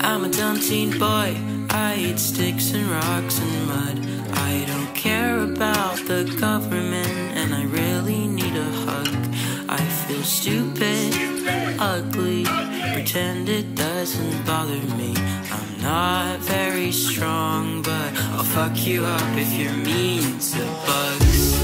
I'm a dumb teen boy, I eat sticks and rocks and mud. I don't care about the government, and I really need a hug. I feel stupid, ugly, pretend it doesn't bother me. I'm not very strong, but I'll fuck you up if you're mean to bugs.